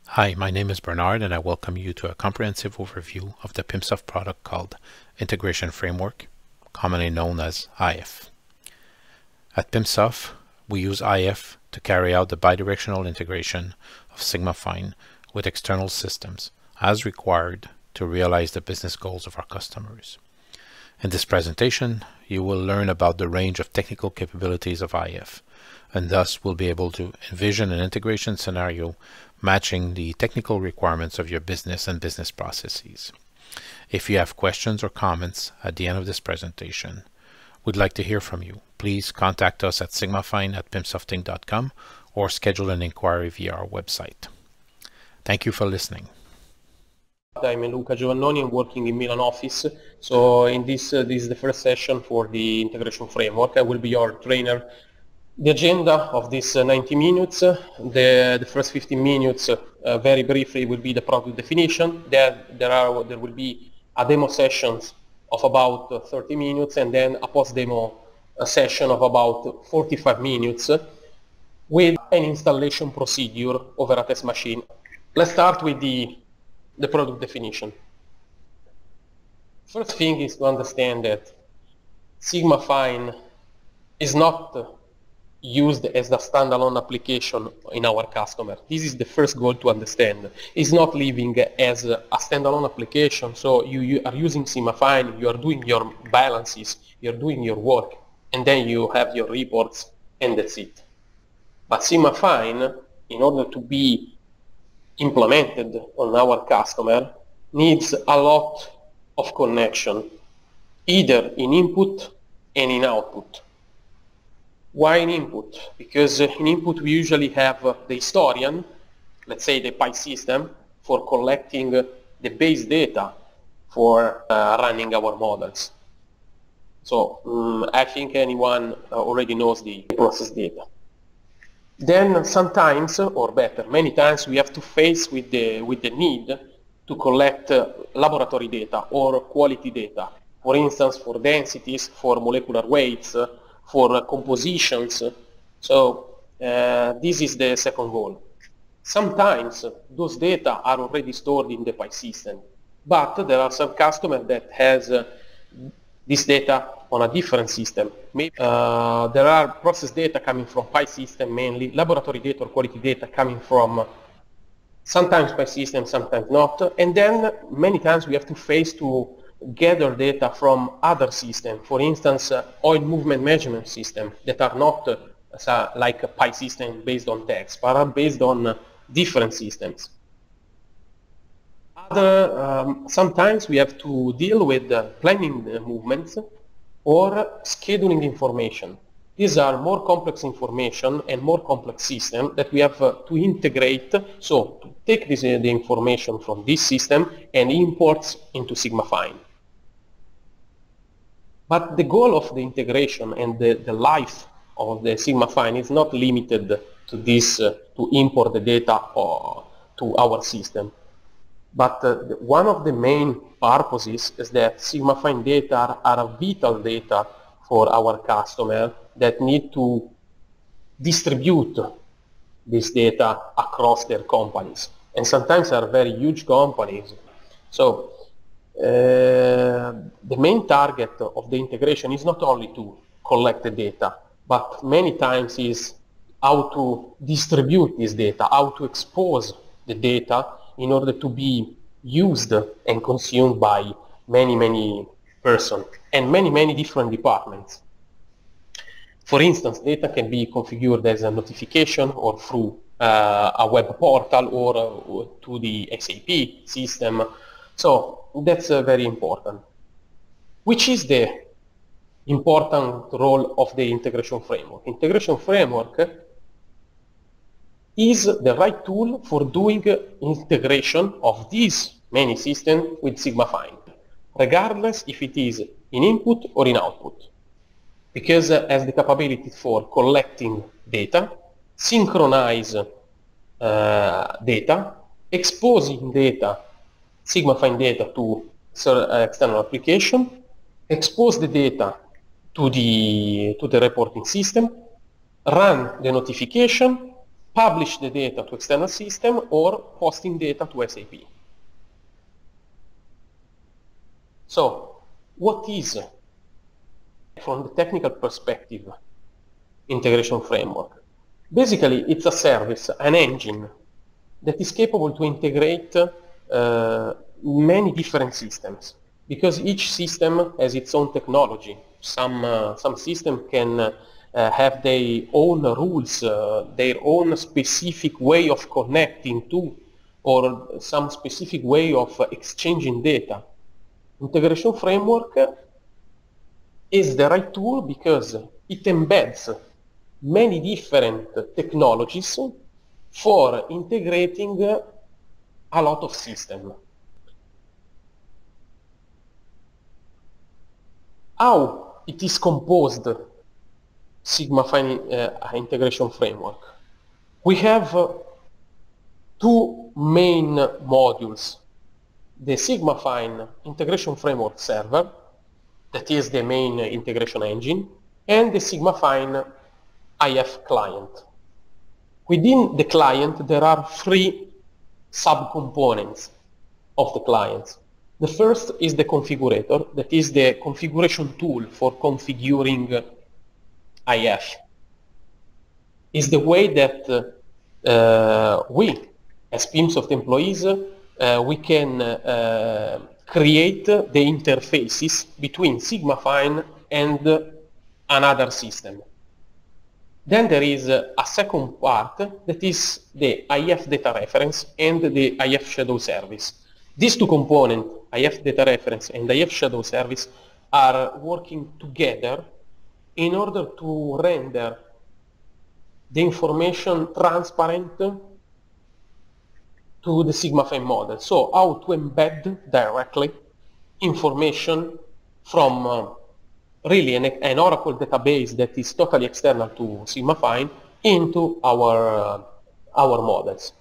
Hi, my name is Bernard and I welcome you to a comprehensive overview of the PIMSOFT product called Integration Framework, commonly known as IF. At PIMSOFT, we use IF to carry out the bidirectional integration of SigmaFine with external systems as required to realize the business goals of our customers. In this presentation, you will learn about the range of technical capabilities of IF, and thus will be able to envision an integration scenario matching the technical requirements of your business and business processes. If you have questions or comments at the end of this presentation, we'd like to hear from you. Please contact us at sigmafine@pimsoftinc.com or schedule an inquiry via our website. Thank you for listening. I'm Luca Giovannoni. I'm working in Milan office. So in this is the first session for the integration framework. I will be your trainer. The agenda of this 90 minutes, the first 15 minutes, very briefly, will be the product definition. There will be a demo sessions of about 30 minutes and then a post-demo session of about 45 minutes with an installation procedure over a test machine. Let's start with the product definition. First thing is to understand that SigmaFine is not used as a standalone application in our customer. This is the first goal to understand. It's not living as a standalone application, so you are using SigmaFine, you are doing your balances, you're doing your work, and then you have your reports, and that's it. But SigmaFine, in order to be implemented on our customer, needs a lot of connection, either in input and in output. Why in input? Because in input we usually have the historian, let's say the PI system, for collecting the base data for running our models. So I think anyone already knows the process data. Then sometimes, or better, many times we have to face with the need to collect laboratory data or quality data. For instance, for densities, for molecular weights, for compositions. So this is the second goal. Sometimes those data are already stored in the PI system, but there are some customers that has this data on a different system. Maybe there are process data coming from PI system mainly, laboratory data or quality data coming from sometimes PI system, sometimes not, and then many times we have to face to gather data from other systems, for instance, oil movement measurement systems that are not like a PI system based on text, but are based on different systems. Sometimes we have to deal with planning the movements or scheduling information. These are more complex information and more complex systems that we have to integrate, so to take the information from this system and import into SigmaFine. But the goal of the integration and the life of the SigmaFine is not limited to this, to import the data to our system. But one of the main purposes is that SigmaFine data are vital data for our customer that need to distribute this data across their companies. And sometimes are very huge companies. So the main target of the integration is not only to collect the data, but many times is how to distribute this data, how to expose the data in order to be used and consumed by many persons and many different departments. For instance, data can be configured as a notification or through a web portal or to the SAP system. So that's very important. Which is the important role of the integration framework? Integration framework is the right tool for doing integration of these many systems with SigmaFine, regardless if it is in input or in output, because it has the capability for collecting data, synchronize data, exposing data, SigmaFine data to external application, expose the data to the reporting system, run the notification, publish the data to external system or posting data to SAP. So, what is, from the technical perspective, integration framework? Basically, it's a service, an engine, that is capable to integrate many different systems, because each system has its own technology. Some system can have their own rules, their own specific way of connecting to, or some specific way of exchanging data. Integration framework is the right tool because it embeds many different technologies for integrating a lot of systems. How it is composed, Sigma Fine integration framework? We have two main modules. The Sigma Fine integration framework server, that is the main integration engine, and the Sigma Fine IF client. Within the client, there are three subcomponents of the client. The first is the configurator, that is the configuration tool for configuring IF. It's the way that we, as PIMSoft employees, we can create the interfaces between Sigma Fine and another system. Then there is a second part that is the IF data reference and the IF shadow service. These two components, IF data reference and IF shadow service, are working together in order to render the information transparent to the Sigma Fine model. So how to embed directly information from really an Oracle database that is totally external to Sigma Fine into our models.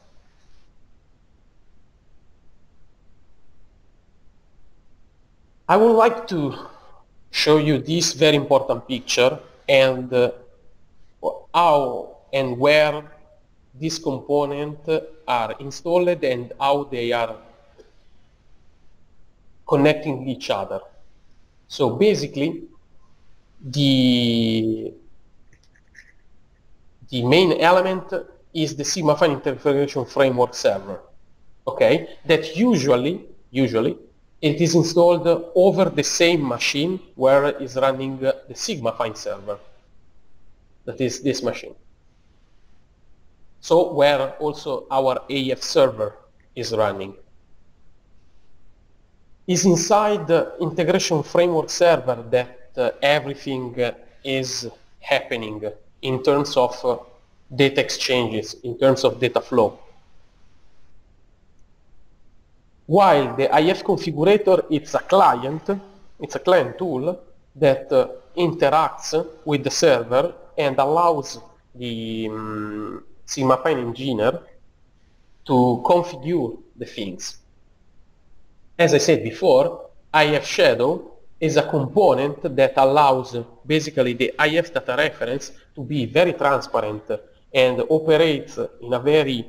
I would like to show you this very important picture and how and where these components are installed and how they are connecting each other. So basically, the main element is the Sigma Fine integration framework server, okay? That usually it is installed over the same machine where is running the Sigma Fine server, that is this machine. So where also our AF server is running. Is inside the integration framework server that everything is happening in terms of data exchanges, in terms of data flow. While the IF configurator, it's a client tool that interacts with the server and allows the Sigma Fine engineer to configure the things. As I said before, IF Shadow is a component that allows basically the IF data reference to be very transparent and operates in a very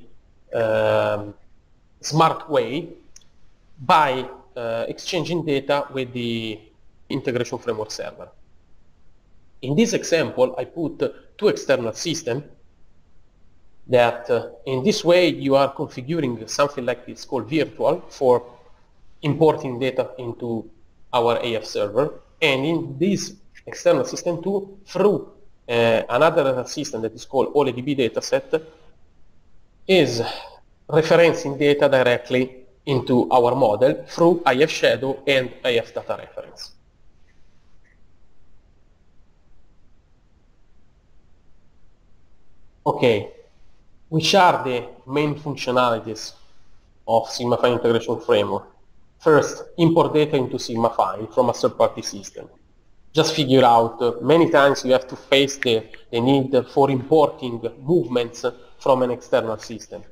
smart way by exchanging data with the integration framework server. In this example, I put two external systems that in this way you are configuring something like this called virtual for importing data into our AF server, and in this external system too, through another system that is called OLEDB dataset, is referencing data directly into our model through IF Shadow and IF data reference. Okay, which are the main functionalities of Sigma Fine integration framework? First, import data into Sigma Fine from a third-party system. Just figure out, many times you have to face the need for importing movements from an external system.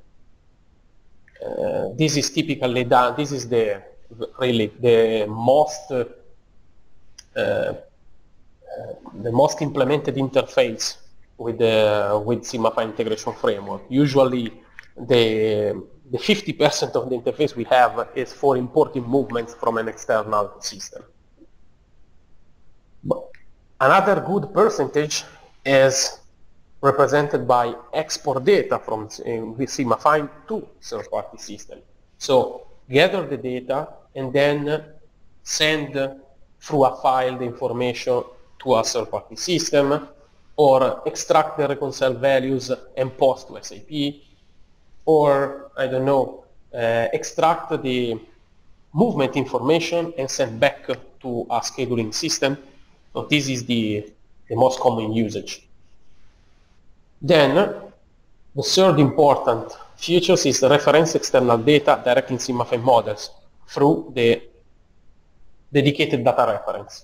This is typically done, this is really the most implemented interface with Sigma-Fine integration framework. Usually, the 50% of the interface we have is for importing movements from an external system. But another good percentage is represented by export data from with Sigma-Fine to third-party system. So gather the data and then send through a file the information to a third-party system, or extract the reconcile values and post to SAP, or, I don't know, extract the movement information and send back to a scheduling system. So this is the most common usage. Then, the third important feature is the reference external data directly in Sigma-Fine models through the dedicated data reference.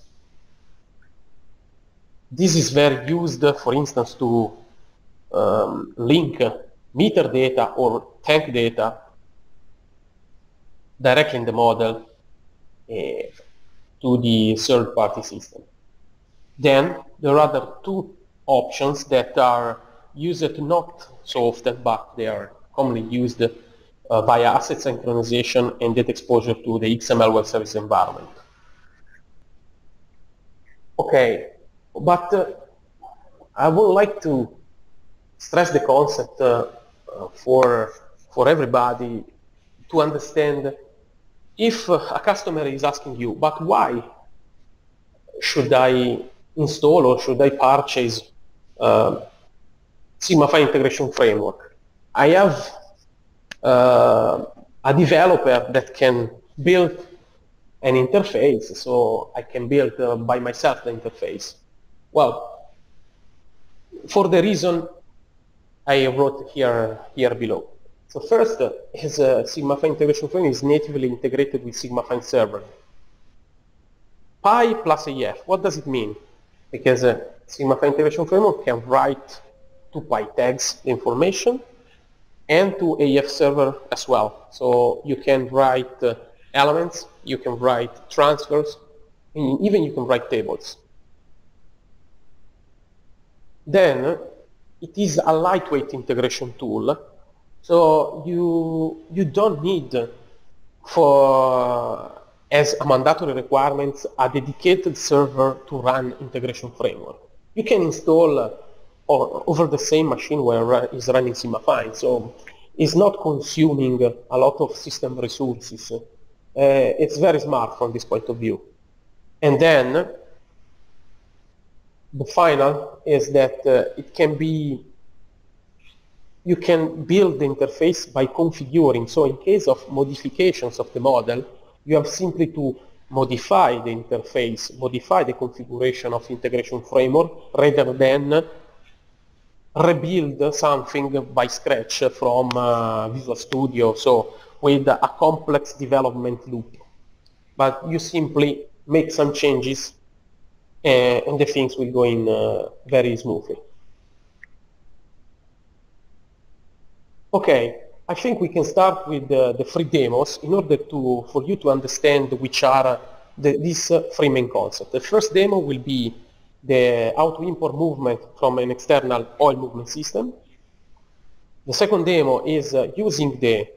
This is very used, for instance, to link meter data or tank data directly in the model to the third-party system. Then there are other two options that are used not so often, but they are commonly used via asset synchronization and data exposure to the XML web service environment. Okay, but I would like to stress the concept for everybody to understand. If a customer is asking you, but why should I install or should I purchase Sigma-Fine integration framework? I have a developer that can build an interface, so I can build by myself the interface. Well, for the reason I wrote here below. So first is Sigma-Fine integration framework is natively integrated with Sigma-Fine server. Pi plus AF, what does it mean? Because Sigma-Fine integration framework can write to Pi tags the information and to AF server as well. So you can write elements, you can write transfers, and even you can write tables. Then it is a lightweight integration tool, so you don't need for as a mandatory requirement a dedicated server to run integration framework. You can install over the same machine where is running Sigma-Fine, so it's not consuming a lot of system resources. It's very smart from this point of view. And then the final is that it can be, you can build the interface by configuring. So in case of modifications of the model, you have simply to modify the interface, modify the configuration of integration framework rather than rebuild something by scratch from Visual Studio, so with a complex development loop. But you simply make some changes and the things will go in very smoothly. Okay, I think we can start with the free demos in order for you to understand which are these three main concepts. The first demo will be how to import movement from an external oil movement system. The second demo is using the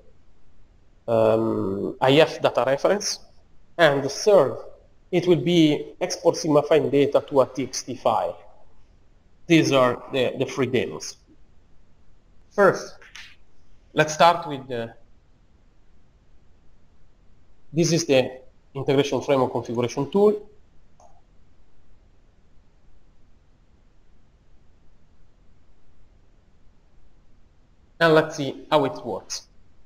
IF data reference. And the third, it will be export Sigma-Fine data to a TXT file. These are the three demos. First, let's start with this is the integration framework configuration tool. And let's see how it works.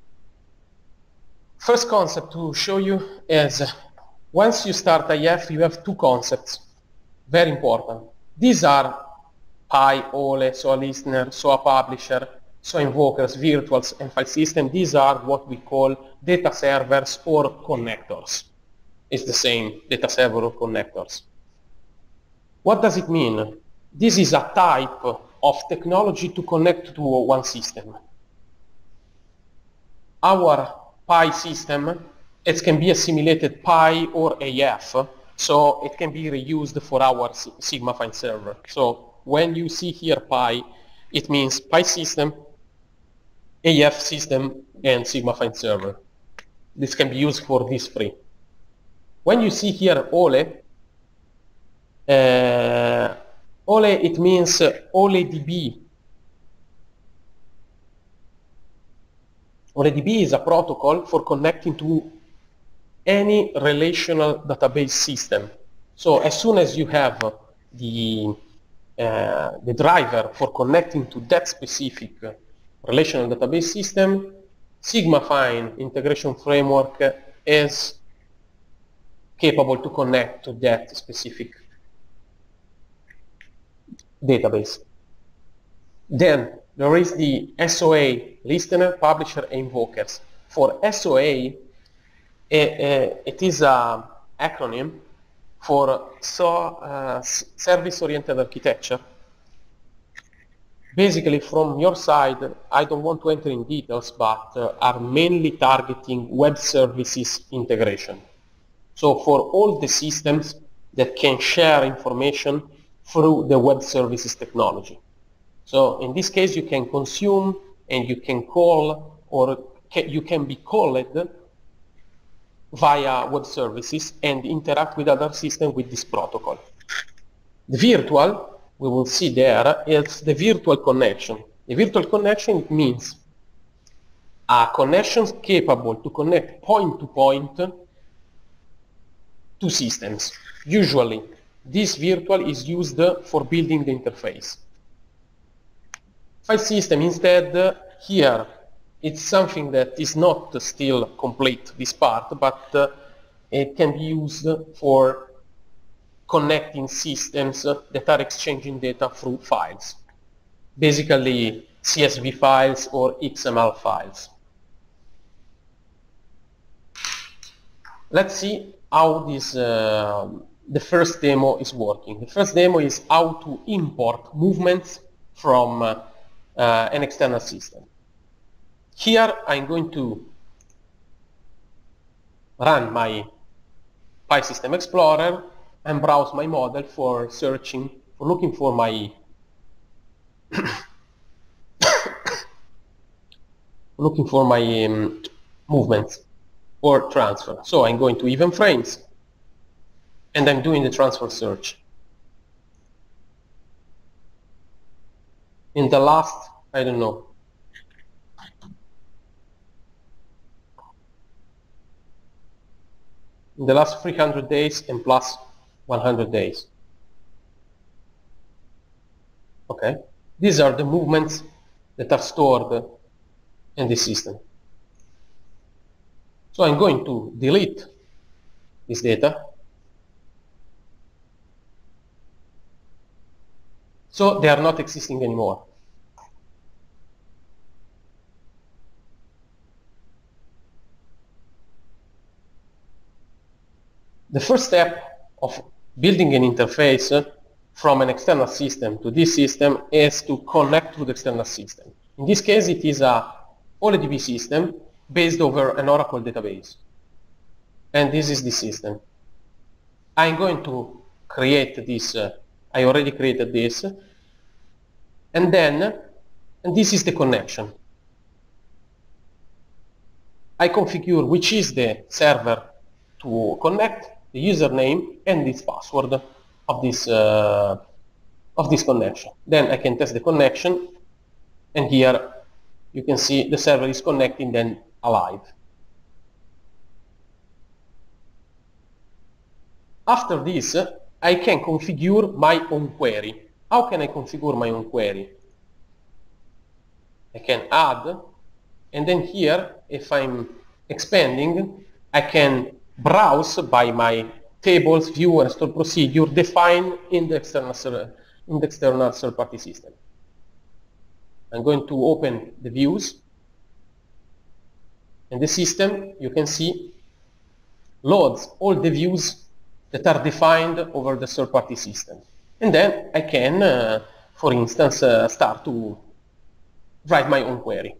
First concept to show you is once you start IF, you have two concepts, very important. These are Pi, OLE, so a listener, so a publisher, so invokers, virtuals, and file system. These are what we call data servers or connectors. It's the same, data server or connectors. What does it mean? This is a type of technology to connect to one system. Our Pi system, it can be assimilated Pi or AF, so it can be reused for our Sigma-Fine server. So when you see here Pi, it means Pi system, AF system, and Sigma-Find server. This can be used for these three. When you see here OLE, OLE, it means OLEDB. OLEDB is a protocol for connecting to any relational database system. So as soon as you have the driver for connecting to that specific relational database system, Sigma-Find integration framework is capable to connect to that specific database. Then there is the SOA, listener, publisher, and invokers. For SOA, it is an acronym for service-oriented architecture. Basically, from your side, I don't want to enter in details, but are mainly targeting web services integration. So for all the systems that can share information through the web services technology. So in this case, you can consume and you can call, or you can be called via web services and interact with other systems with this protocol. The virtual, we will see there, is the virtual connection. The virtual connection means a connection capable to connect point-to-point to systems. Usually, this virtual is used for building the interface. File system, instead, here, it's something that is not still complete, this part, but it can be used for connecting systems that are exchanging data through files. Basically, CSV files or XML files. Let's see how this, the first demo is working. The first demo is how to import movements from an external system. Here I'm going to run my Pi System Explorer and browse my model for searching, for looking for my looking for my movements or transfer. So I'm going to event frames and I'm doing the transfer search. In the last, I don't know, in the last 300 days and plus 100 days. Okay, these are the movements that are stored in the system. So I'm going to delete this data. So they are not existing anymore. The first step of building an interface from an external system to this system is to connect to the external system. In this case, it is a OLEDB system based over an Oracle database. And this is the system. I'm going to create this, I already created this, and this is the connection. I configure which is the server to connect, the username, and this password of this connection. Then I can test the connection, and here you can see the server is connecting, then alive. After this, I can configure my own query. How can I configure my own query? I can add, and then here, if I'm expanding, I can browse by my tables, view, and store procedure defined in the external third-party system. I'm going to open the views, and the system, you can see, loads all the views that are defined over the third-party system. And then I can, for instance, start to write my own query.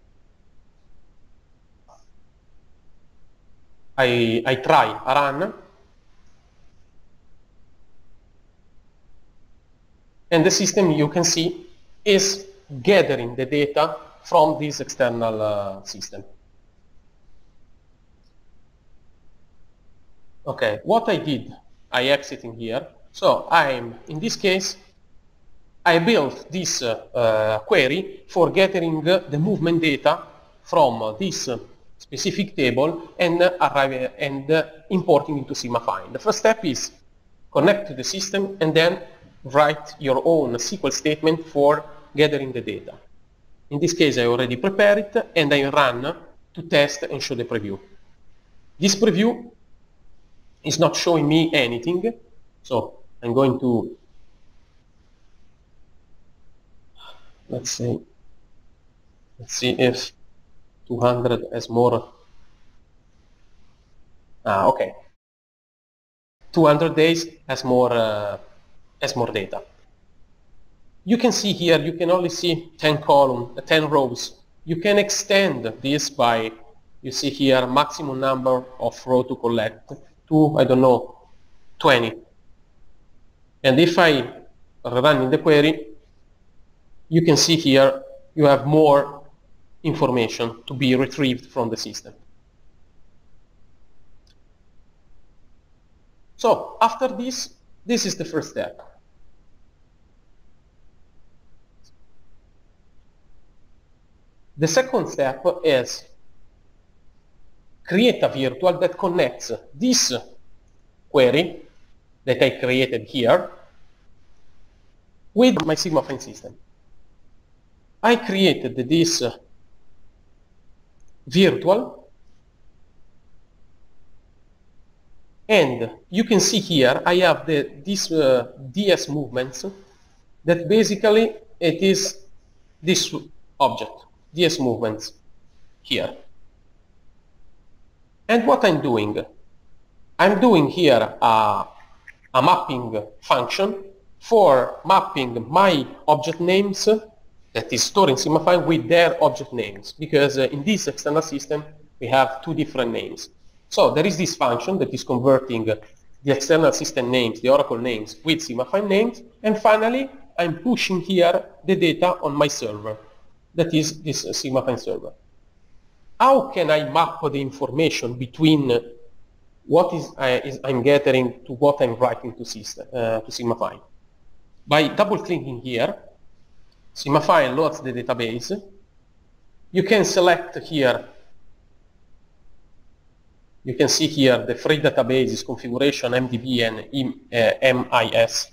I try a run, And the system, you can see, is gathering the data from this external system. Okay, what I did, I exiting here. So in this case, I built this query for gathering the movement data from this specific table and importing into SigmaFind. The first step is connect to the system and then write your own SQL statement for gathering the data. In this case, I already prepared it and I run to test and show the preview. This preview is not showing me anything, so I'm going to, let's see if 200 has more. Okay, 200 days has more data. You can see here, you can only see 10 columns, 10 rows. You can extend this by, you see here, maximum number of rows to collect to, I don't know, 20. And if I run in the query, you can see here, you have more information to be retrieved from the system. So after this is the first step. The second step is create a virtual that connects this query that I created here with my SigmaFind system. I created this virtual, and you can see here I have these DS movements that basically it is this object, DS movements here. And what I'm doing here a mapping function for mapping my object names that is stored in SigmaFind with their object names, because in this external system we have two different names. So there is this function that is converting the external system names, the Oracle names, with SigmaFind names, and finally I'm pushing here the data on my server, that is this SigmaFind server. How can I map the information between what I'm gathering to what I'm writing to SigmaFind? By double-clicking here, SigmaFind loads the database. You can select here, you can see here the free databases configuration, MDB and MIS.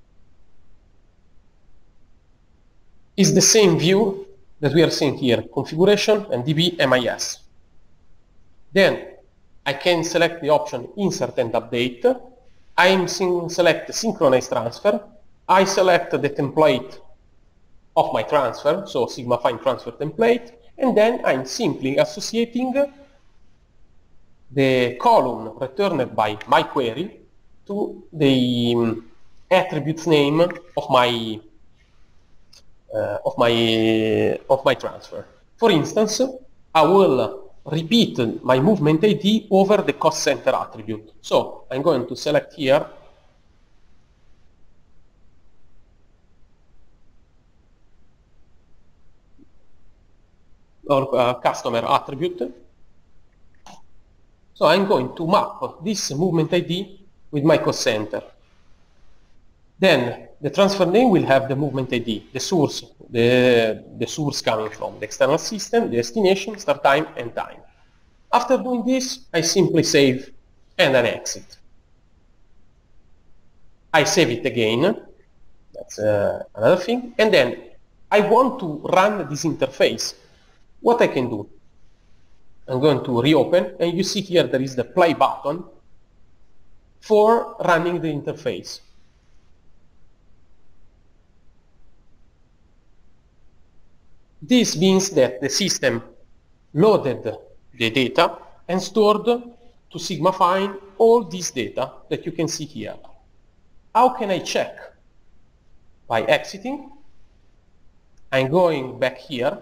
It's the same view that we are seeing here, configuration, MDB, MIS. Then I can select the option insert and update. Select synchronize transfer. I select the template of my transfer, so SigmaFind transfer template, and then I'm simply associating the column returned by my query to the attributes name of my transfer. For instance, I will repeat my movement ID over the cost center attribute. So I'm going to select here or customer attribute. So I'm going to map this movement ID with my cost center. Then the transfer name will have the movement ID, the source coming from the external system, the destination, start time, and time. After doing this, I simply save and then exit. I save it again. That's another thing. And then I want to run this interface. What I can do? I'm going to reopen, and you see here there is the play button for running the interface. This means that the system loaded the data and stored to SigmaFind all this data that you can see here. How can I check? By exiting. I'm going back here.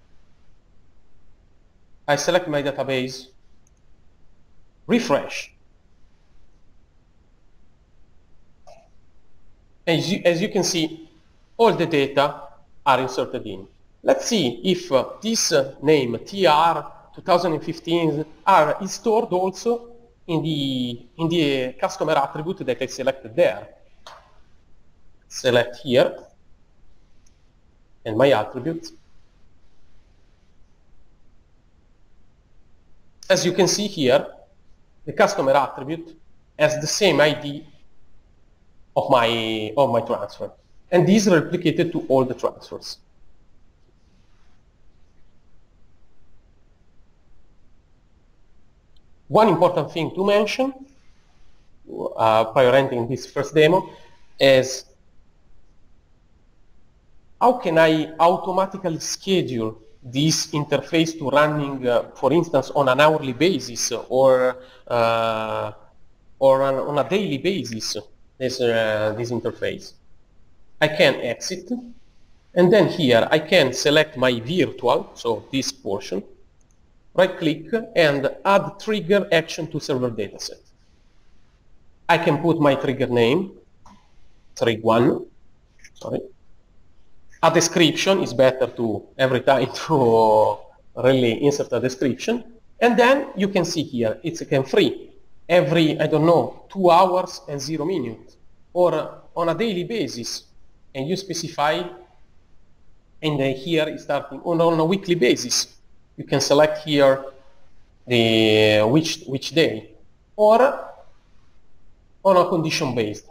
I select my database, refresh. As you can see, all the data are inserted in. Let's see if this name TR 2015 is stored also in the customer attribute that I selected there. Select here, and my attribute. As you can see here, the customer attribute has the same ID of my transfer, and this is replicated to all the transfers. One important thing to mention, prior ending this first demo, is how can I automatically schedule this interface to running, for instance, on an hourly basis or on a daily basis, this interface. I can exit, and then here I can select my virtual, so this portion, right-click, and add trigger action to server dataset. I can put my trigger name, trig1, sorry. A description is better to every time to really insert a description. And then you can see here, it's again free. Every, I don't know, 2 hours and 0 minutes. Or on a daily basis. And you specify, and here is starting on a weekly basis. You can select here the which day. Or on a condition based.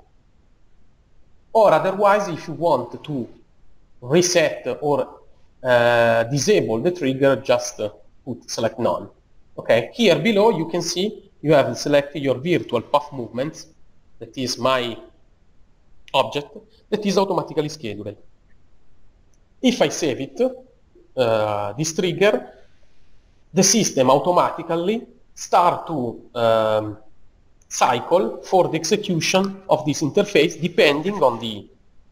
Or otherwise, if you want to reset or disable the trigger, just select none. Okay, here below you can see you have selected your virtual path movements, that is my object, that is automatically scheduled. If I save it, this trigger, the system automatically start to cycle for the execution of this interface depending on the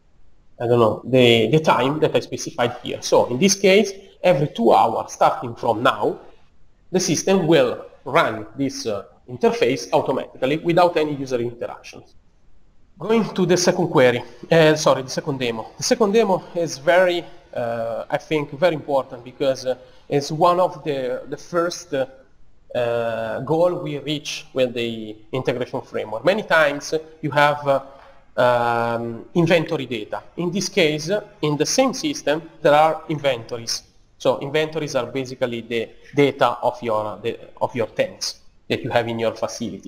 the time that I specified here. So in this case, every 2 hours starting from now, the system will run this interface automatically without any user interactions. Going to the second query, the second demo. The second demo is very, I think, very important because it's one of the first goal we reach with the integration framework. Many times you have inventory data. In this case, in the same system, there are inventories. So inventories are basically the data of your tanks that you have in your facility.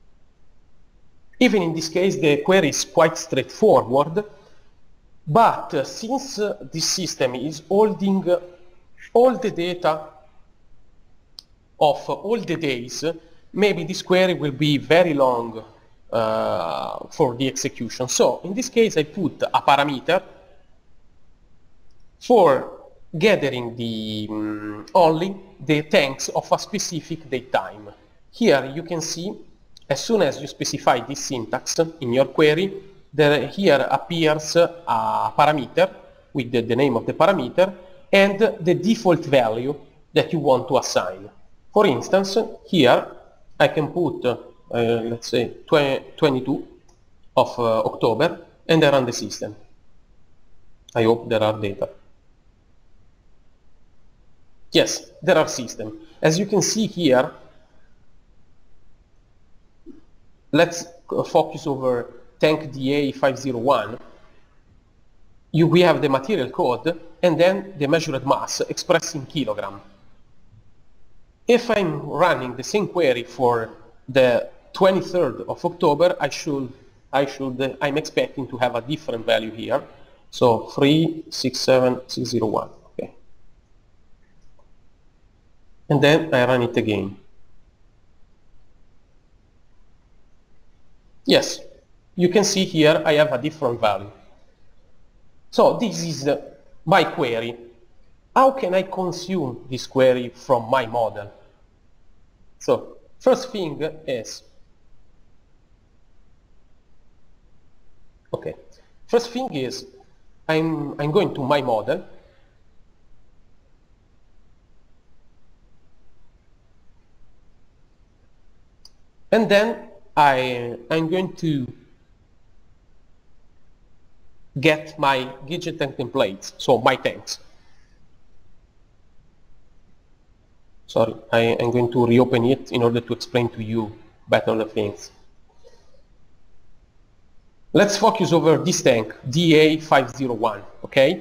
Even in this case, the query is quite straightforward, but since this system is holding all the data of all the days, maybe this query will be very long for the execution. So in this case I put a parameter for gathering the only the tanks of a specific date time. Here you can see, as soon as you specify this syntax in your query, here appears a parameter with the name of the parameter and the default value that you want to assign. For instance, here I can put let's say 22 of October, and I run the system. I hope there are data. Yes, there are systems. As you can see here, let's focus over tank DA501. We have the material code and then the measured mass expressed in kilogram. If I'm running the same query for the 23rd of October, I'm expecting to have a different value here. So 367601. Okay. And then I run it again. Yes, you can see here I have a different value. So this is my query. How can I consume this query from my model? So first thing is, okay, first thing is I'm going to my model, and then I'm going to get my gauge tank templates, so my tanks. Sorry, I am going to reopen it in order to explain to you better the things. Let's focus over this tank, DA501, okay?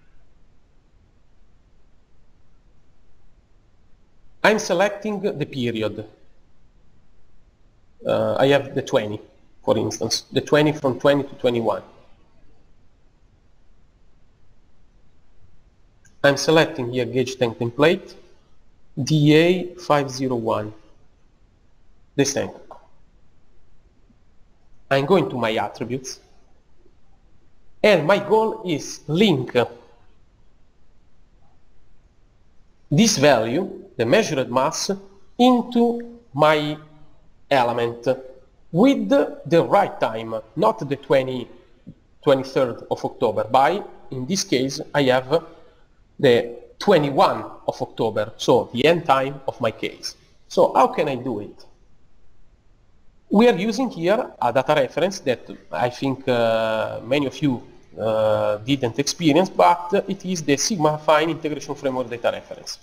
I'm selecting the period. I have the 20, for instance, the 20 from 20 to 21. I'm selecting here gauge tank template, DA501, this tank. I'm going to my attributes, and my goal is link this value, the measured mass, into my element with the right time, not the 23rd of October. In this case, I have the 21 of October, so the end time of my case. So how can I do it? We are using here a data reference that I think many of you didn't experience, but it is the Sigma-Affine Integration Framework data reference.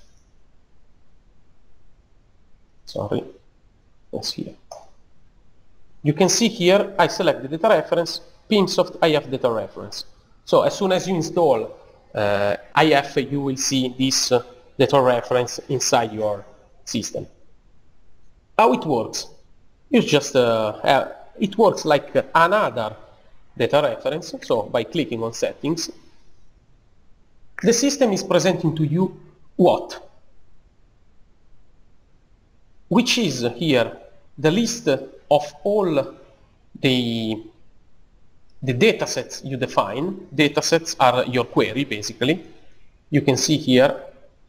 Sorry, that's here. You can see here I select the data reference, PIMSoft IF data reference. So as soon as you install IF, you will see this data reference inside your system. How it works? It's just it works like another data reference. So by clicking on settings, the system is presenting to you what? Which is here the list of all the datasets you define. Datasets are your query, basically. You can see here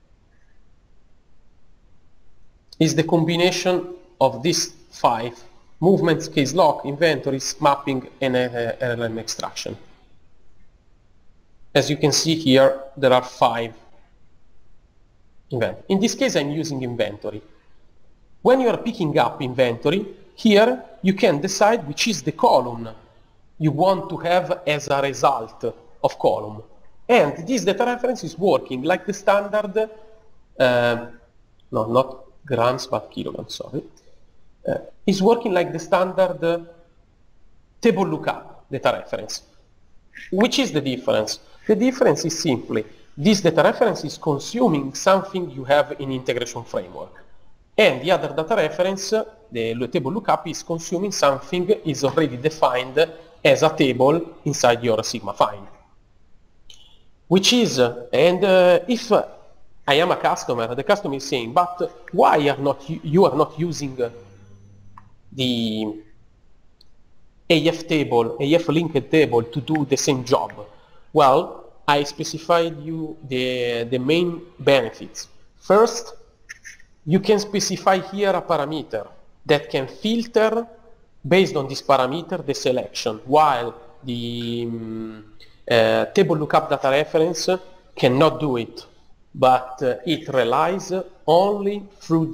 is the combination of these 5: movements, case lock, inventories, mapping, and RLM extraction. As you can see here, there are 5 inventory. In this case, I'm using inventory. When you are picking up inventory, here you can decide which is the column you want to have as a result of column. And this data reference is working like the standard, no, not grams, but kilograms, sorry. Is working like the standard table lookup data reference. Which is the difference? The difference is simply this data reference is consuming something you have in integration framework. And the other data reference, the table lookup, is consuming something is already defined as a table inside your Sigma-Affine. Which is, and if I am a customer, the customer is saying, but why you are not using the AF table, AF linked table to do the same job? Well, I specified you the main benefits. First, you can specify here a parameter that can filter based on this parameter the selection, while the table lookup data reference cannot do it, but it relies only through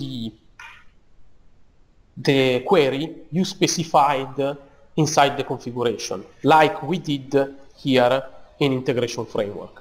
the query you specified inside the configuration, like we did here in integration framework.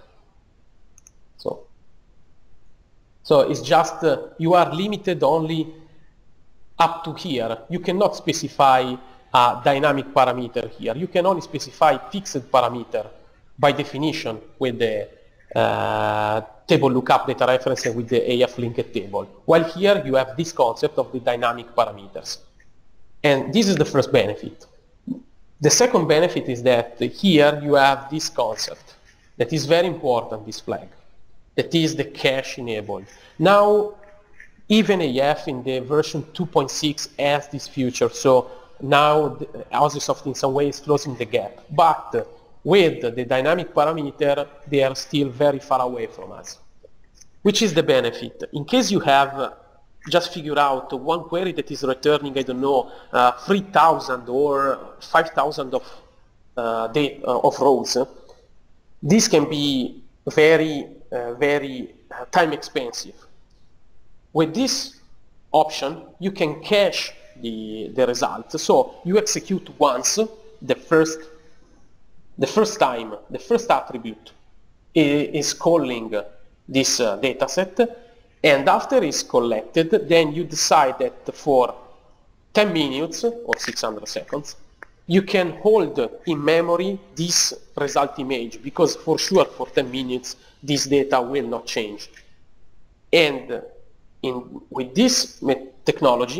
So it's just you are limited only up to here. You cannot specify a dynamic parameter here. You can only specify fixed parameter by definition with the table lookup data reference and with the AF linked table. While here you have this concept of the dynamic parameters. And this is the first benefit. The second benefit is that here you have this concept that is very important, this flag. That is the cache enabled. Now, even AF in the version 2.6 has this feature, so now Ausisoft in some way is closing the gap. But with the dynamic parameter, they are still very far away from us. Which is the benefit? In case you have just figured out one query that is returning, I don't know, 3,000 or 5,000 of rows, this can be very time expensive. With this option, you can cache the results. So you execute once the first the first time, the first attribute is calling this data set, and after it's collected, then you decide that for 10 minutes or 600 seconds, you can hold in memory this result image, because for sure for 10 minutes this data will not change. And with this technology,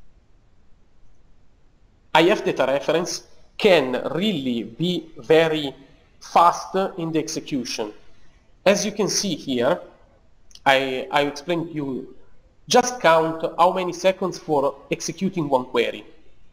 IF data reference can really be very fast in the execution. As you can see here, I explained to you, just count how many seconds for executing one query.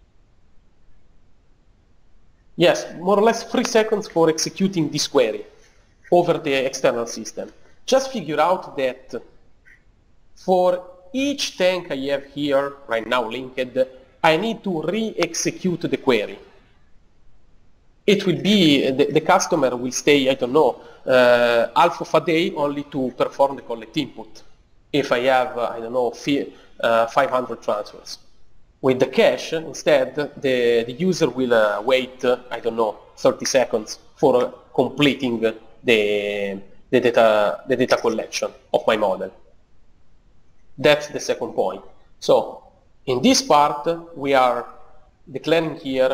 Yes, more or less 3 seconds for executing this query over the external system. Just figure out that for each tank I have here right now linked, I need to re-execute the query. It will be, the customer will stay, I don't know, half of a day only to perform the collect input, if I have, I don't know, 500 transfers. With the cache, instead, the user will wait, I don't know, 30 seconds for completing the data collection of my model. That's the second point. So, in this part, we are declaring here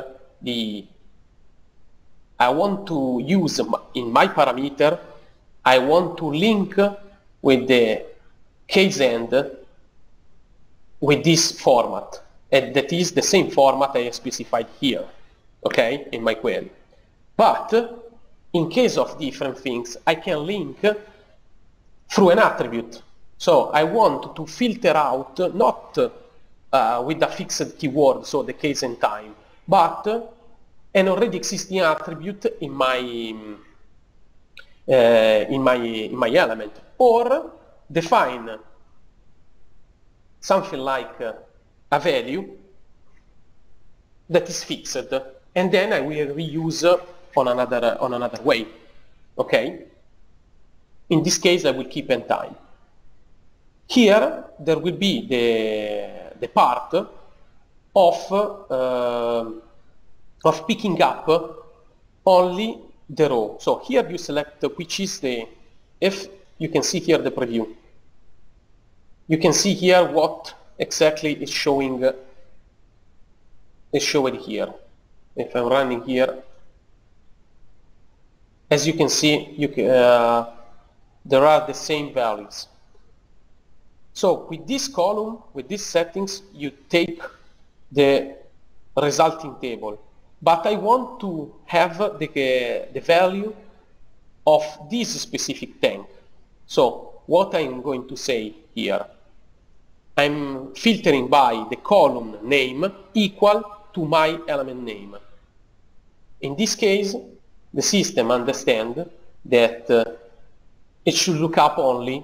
I want to use in my parameter, I want to link with the case end with this format. And that is the same format I have specified here, okay, in my query. But in case of different things, I can link through an attribute. So I want to filter out not with a fixed keyword, so the case and time, but an already existing attribute in my element, or define something like a value that is fixed, and then I will reuse on another way. Okay? In this case, I will keep end time. Here, there will be the part of picking up only the row. So here you select which is if you can see here the preview. You can see here what exactly is showing here. If I'm running here, as you can see, there are the same values. So with this column, with these settings, you take the resulting table. But I want to have the value of this specific tank. So what I'm going to say here, I'm filtering by the column name equal to my element name. In this case, the system understands that it should look up only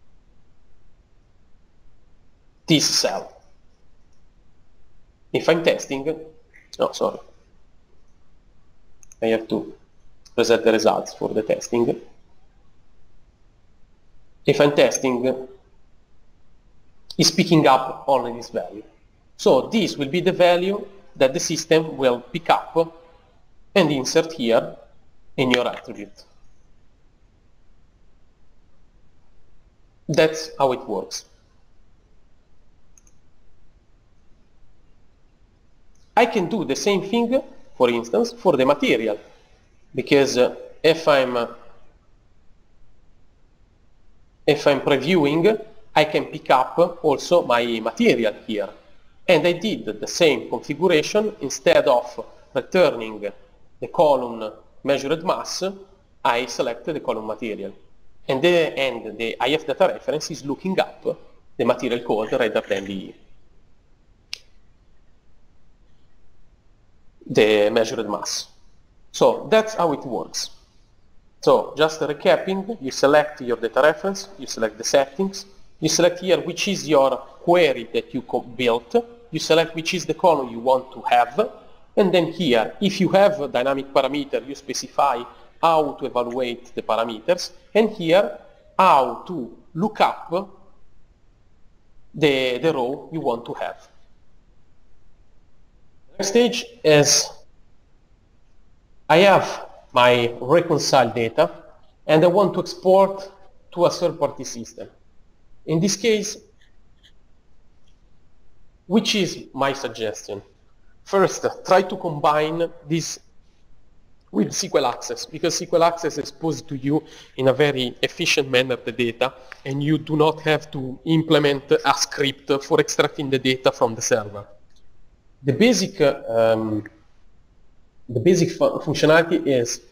this cell. If I'm testing, oh sorry, I have to reset the results for the testing. If I'm testing, it's picking up only this value. So this will be the value that the system will pick up and insert here in your attribute. That's how it works. I can do the same thing, for instance, for the material, because if I'm previewing, I can pick up also my material here. And I did the same configuration. Instead of returning the column measured mass, I selected the column material. And the IF data reference is looking up the material code rather than the measured mass. So that's how it works. So just recapping, you select your data reference, you select the settings, you select here which is your query that you built, you select which is the column you want to have, and then here, if you have a dynamic parameter, you specify how to evaluate the parameters, and here, how to look up the row you want to have. The next stage is I have my reconciled data, and I want to export to a third-party system. In this case, which is my suggestion? First, try to combine this with SQL Access, because SQL Access exposes to you in a very efficient manner the data, and you do not have to implement a script for extracting the data from the server. The basic functionality is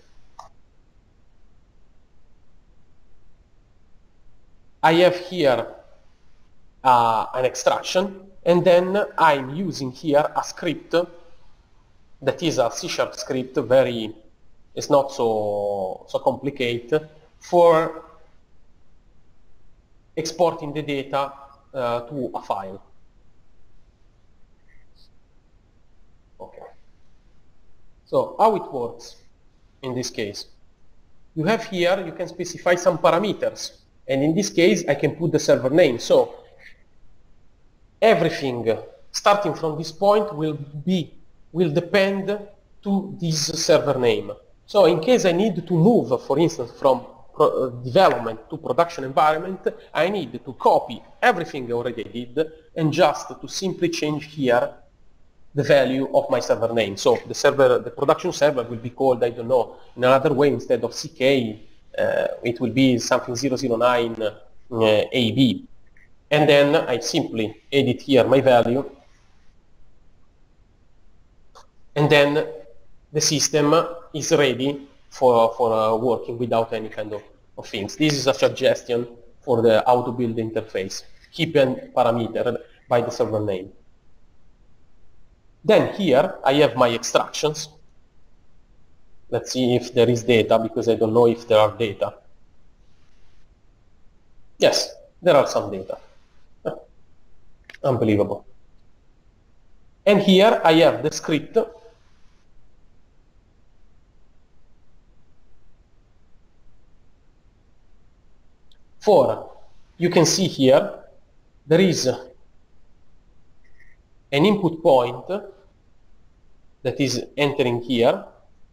I have here an extraction, and then I'm using here a script that is a C# script, it's not so complicated, for exporting the data to a file. Okay. So how it works in this case? You have here, you can specify some parameters, and in this case I can put the server name. So everything starting from this point will depend to this server name. So in case I need to move, for instance, from development to production environment, I need to copy everything I already did and just to simply change here the value of my server name. So the production server will be called, I don't know, in another way. Instead of CK, it will be something 009 AB. And then I simply edit here my value, and then the system is ready for working without any kind of things. This is a suggestion for the auto-build interface. Keep a parameter by the server name. Then here I have my extractions. Let's see if there is data, because I don't know if there are data. Yes, there are some data. Unbelievable. And here I have the script for, you can see here, there is an input point that is entering here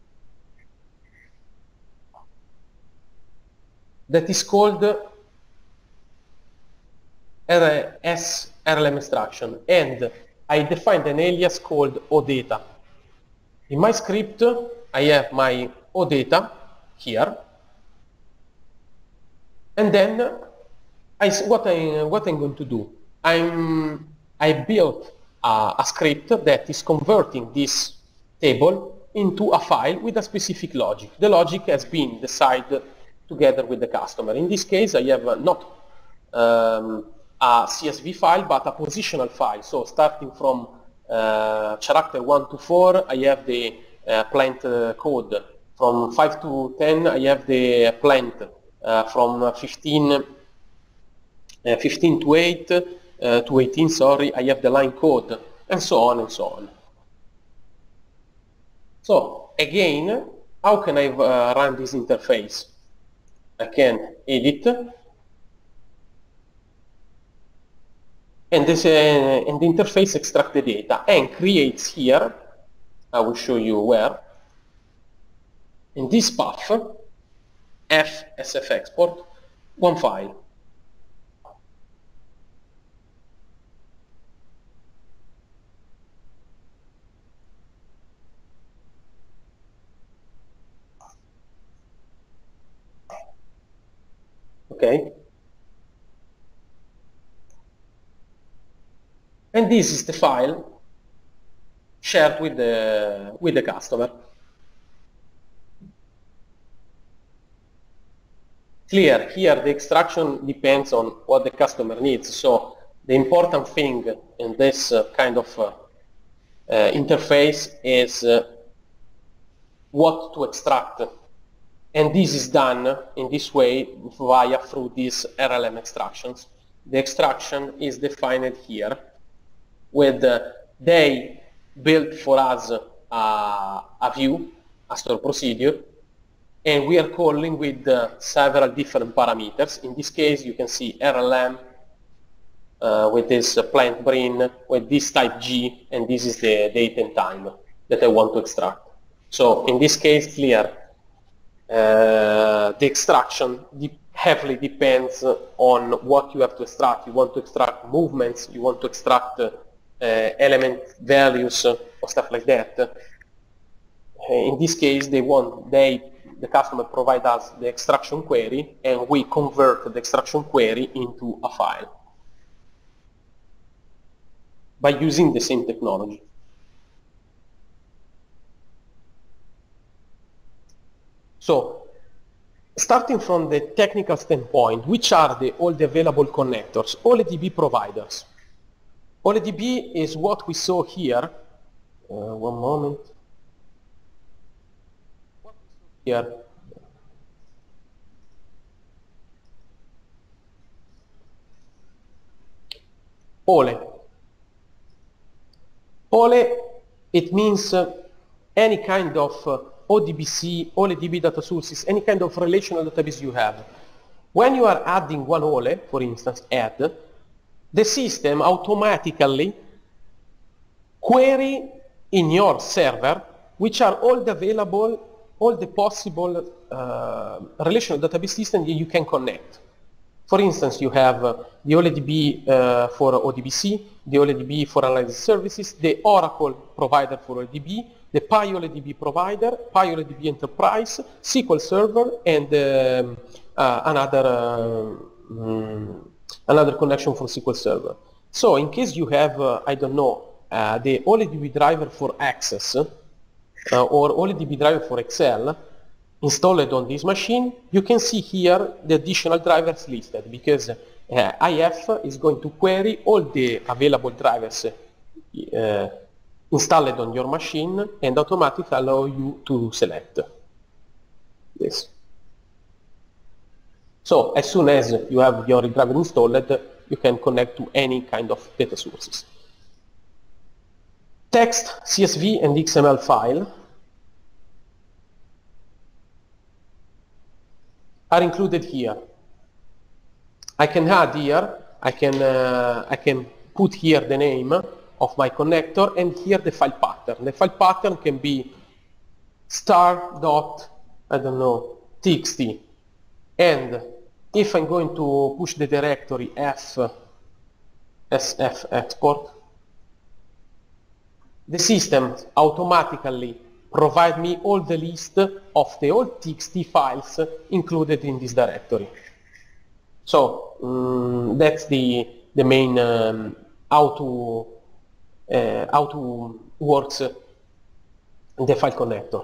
that is called RLM extraction, and I defined an alias called OData. In my script, I have my OData here, and then what I'm going to do, I built a script that is converting this table into a file with a specific logic. The logic has been decided together with the customer. In this case, I have not a CSV file, but a positional file. So starting from character 1 to 4, I have the plant code. From 5 to 10, I have the plant. From 15 to 8 to 18, sorry, I have the line code, and so on and so on. So again, how can I run this interface? I can edit, and the interface extract the data and creates here, I will show you where, in this path, FSF export, one file. Okay. And this is the file shared with the customer. Clear, here the extraction depends on what the customer needs. So the important thing in this kind of interface is what to extract. And this is done in this way through these RLM extractions. The extraction is defined here with they built for us a view, a store procedure, and we are calling with several different parameters. In this case, you can see RLM with this plant brin, with this type G, and this is the date and time that I want to extract. So in this case, clear, the extraction heavily depends on what you have to extract. You want to extract movements, you want to extract element values or stuff like that. In this case, the customer provide us the extraction query, and we convert the extraction query into a file by using the same technology. So, starting from the technical standpoint, which are all the available connectors? OLEDB providers. OLEDB is what we saw here. One moment. Here. OLE. OLE, it means any kind of ODBC, OLEDB data sources, any kind of relational database you have. When you are adding one OLE, for instance, add, the system automatically query in your server which are all the available, all the possible relational database systems that you can connect. For instance, you have the OLEDB for ODBC, the OLEDB for analysis services, the Oracle provider for OLEDB, the PyOLEDB provider, PyOLEDB Enterprise, SQL Server, and another connection for SQL Server. So in case you have, I don't know, the OLEDB driver for Access or OLEDB driver for Excel installed on this machine, you can see here the additional drivers listed, because IF is going to query all the available drivers installed on your machine and automatically allow you to select this. So as soon as you have your driver installed, you can connect to any kind of data sources. Text, CSV, and XML file are included here. I can add here, I can put here the name of my connector and here the file pattern. The file pattern can be star.txt, and if I'm going to push the directory sf export, the system automatically provide me all the list of the old txt files included in this directory. So that's the main how to works the file connector.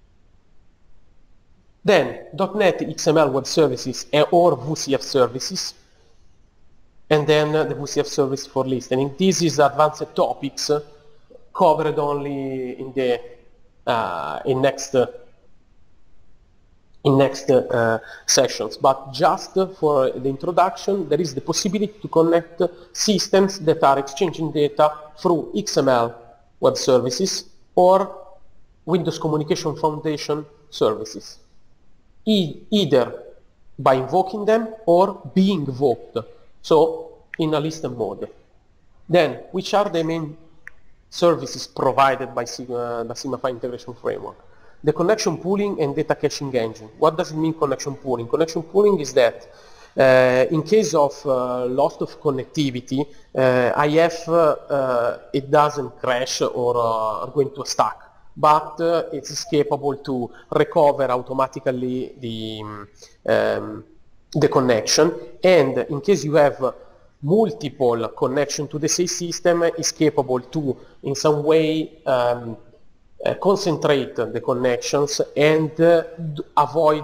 Then .NET XML Web Services or VCF services, and then the VCF service for listening. This is advanced topics covered only in the in next sessions, but just for the introduction, there is the possibility to connect systems that are exchanging data through XML Web Services or Windows Communication Foundation services, either by invoking them or being invoked, so in a listen mode. Then, which are the main services provided by Sigma-Fi Integration Framework? The connection pooling and data caching engine. What does it mean, connection pooling? Connection pooling is that in case of loss of connectivity, IF it doesn't crash or go into a stack, but it is capable to recover automatically the connection, and in case you have multiple connection to the same system, is capable to in some way concentrate the connections and avoid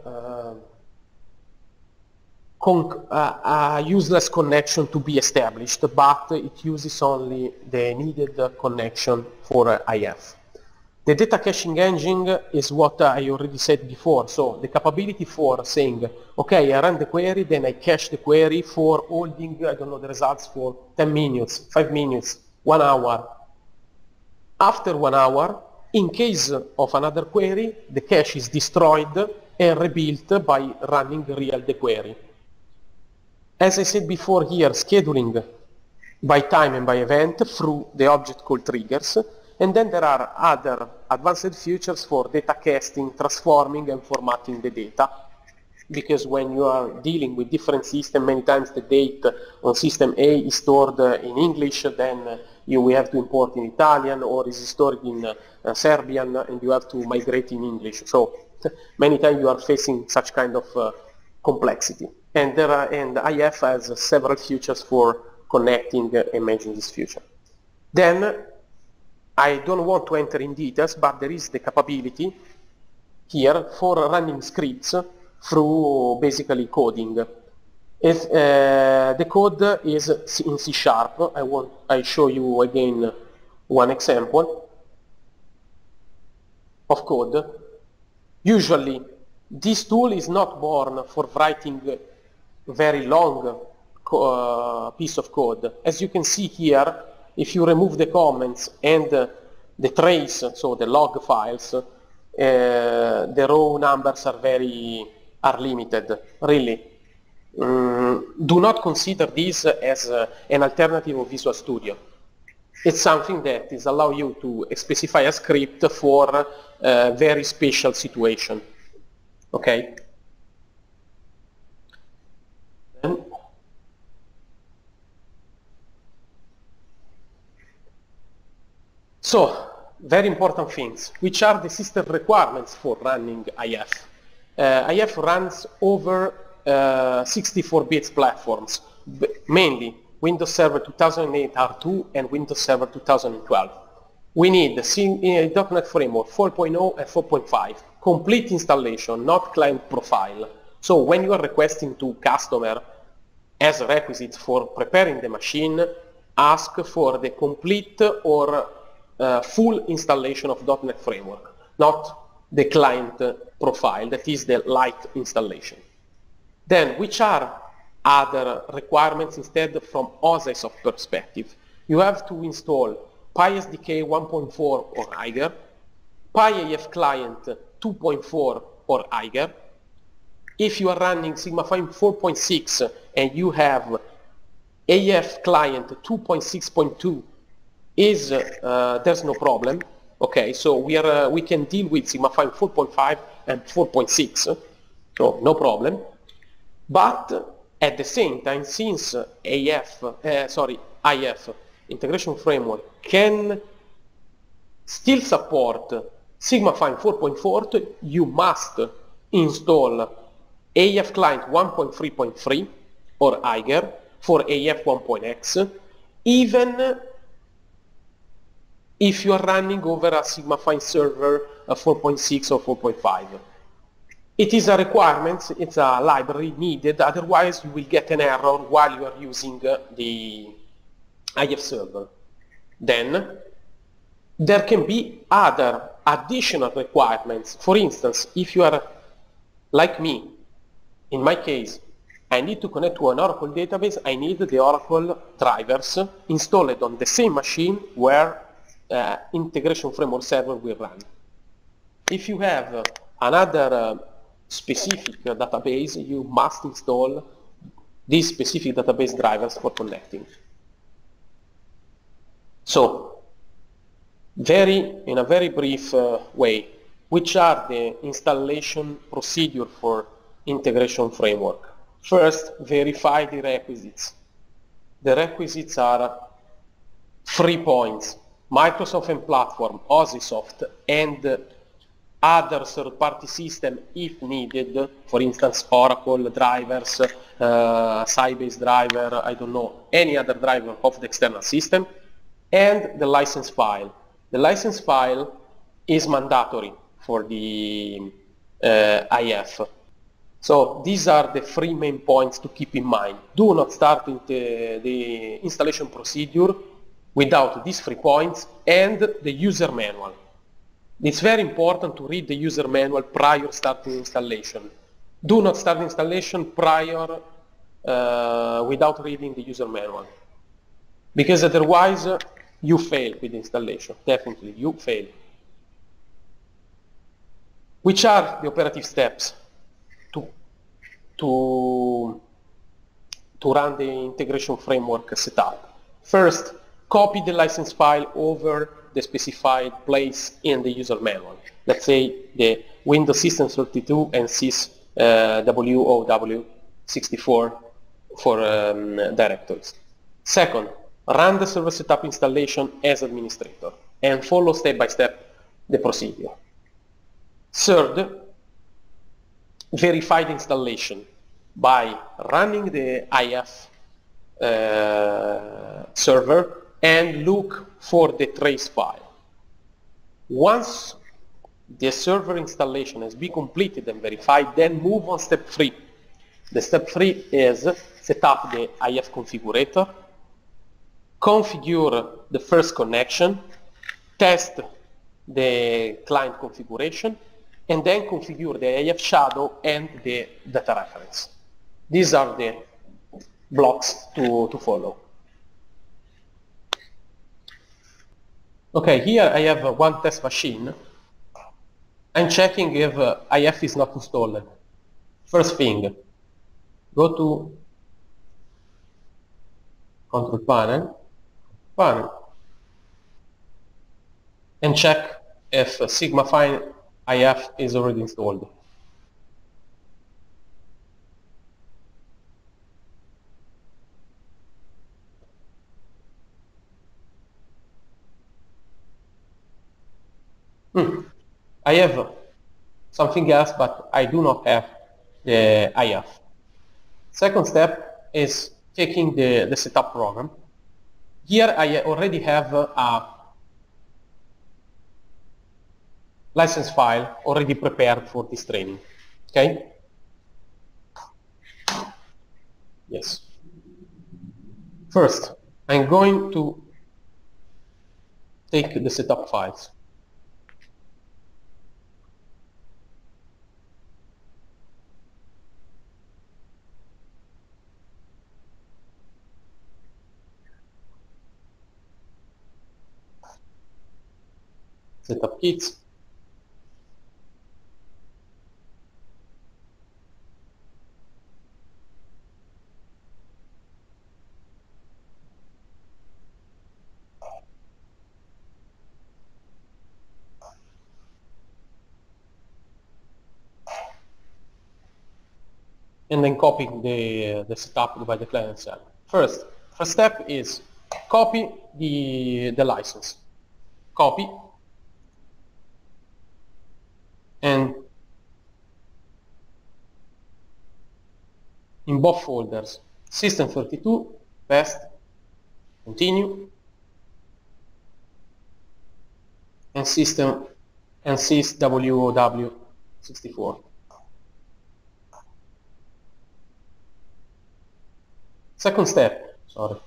a useless connection to be established, but it uses only the needed connection for IF. The data caching engine is what I already said before, so the capability for saying, okay, I run the query, then I cache the query for holding, I don't know, the results for 10 minutes, 5 minutes, 1 hour. After 1 hour, in case of another query, the cache is destroyed and rebuilt by running real the query. As I said before here, scheduling by time and by event through the object called triggers, And then there are other advanced features for data casting, transforming and formatting the data. Because when you are dealing with different systems, many times the date on system A is stored in English, then we have to import in Italian, or is stored in Serbian, and you have to migrate in English. So many times you are facing such kind of complexity. And IF has several features for connecting and managing this future. Then I don't want to enter in details, but there is the capability here for running scripts through basically coding. If, the code is in C#. I show you again one example of code. Usually, this tool is not born for writing very long piece of code. As you can see here, if you remove the comments and the trace, so the log files, the raw numbers are limited, really. Do not consider this as an alternative of Visual Studio. It's something that is allow you to specify a script for a very special situation. Okay? So, very important things. Which are the system requirements for running IF? IF runs over 64-bit platforms, mainly Windows Server 2008 R2 and Windows Server 2012. We need .NET Framework 4.0 and 4.5, complete installation, not client profile. So when you are requesting to customer as requisites for preparing the machine, ask for the complete or full installation of .NET Framework, not the client profile, that is the light installation. Then, which are other requirements instead from OSIsoft perspective? You have to install PySDK 1.4 or higher, PyAF client 2.4 or higher. If you are running SigmaFine 4.6 and you have AF client 2.6.2, there's no problem. Okay, so we can deal with SigmaFine 4.5 and 4.6, so no problem. But at the same time, since IF, Integration Framework, can still support SigmaFine 4.4, you must install AF Client 1.3.3 or higher for AF 1.x, even if you are running over a SigmaFine server 4.6 or 4.5. It is a requirement, it's a library needed, otherwise you will get an error while you are using the IF server. Then, there can be other additional requirements. For instance, if you are like me, in my case, I need to connect to an Oracle database, I need the Oracle drivers installed on the same machine where Integration Framework server will run. If you have another specific database, you must install these specific database drivers for connecting. So, in a very brief way, which are the installation procedure for Integration Framework? First, verify the requisites. The requisites are 3 points: Microsoft and platform, OSIsoft, and other third-party system if needed, for instance Oracle drivers, Sybase driver, I don't know, any other driver of the external system, and the license file. The license file is mandatory for the IF. So these are the 3 main points to keep in mind. Do not start the installation procedure without these 3 points and the user manual. It's very important to read the user manual prior starting installation. Do not start installation prior without reading the user manual, because otherwise you fail with the installation. Definitely, you fail. Which are the operative steps to run the Integration Framework setup? First, copy the license file over the specified place in the user manual. Let's say the Windows System 32 and sys WOW64 for directories. Second, run the server setup installation as administrator and follow step by step the procedure. Third, verify the installation by running the IF server and look for the trace file. Once the server installation has been completed and verified, then move on step 3. The step 3 is set up the IF configurator, configure the first connection, test the client configuration, and then configure the IF shadow and the data reference. These are the blocks to follow. Okay, here I have one test machine. I'm checking if IF is not installed. First thing, go to Control Panel, and check if Sigma-Find IF is already installed. I have something else, but I do not have the IF. Second step is checking the setup program. Here I already have a license file already prepared for this training. Okay? Yes. First, I'm going to take the setup files. Setup kits. And then copying the setup by the client itself. First step is copy the license. Copy. And in both folders, System32, paste, continue, and System and sys WOW64. Second step, sorry.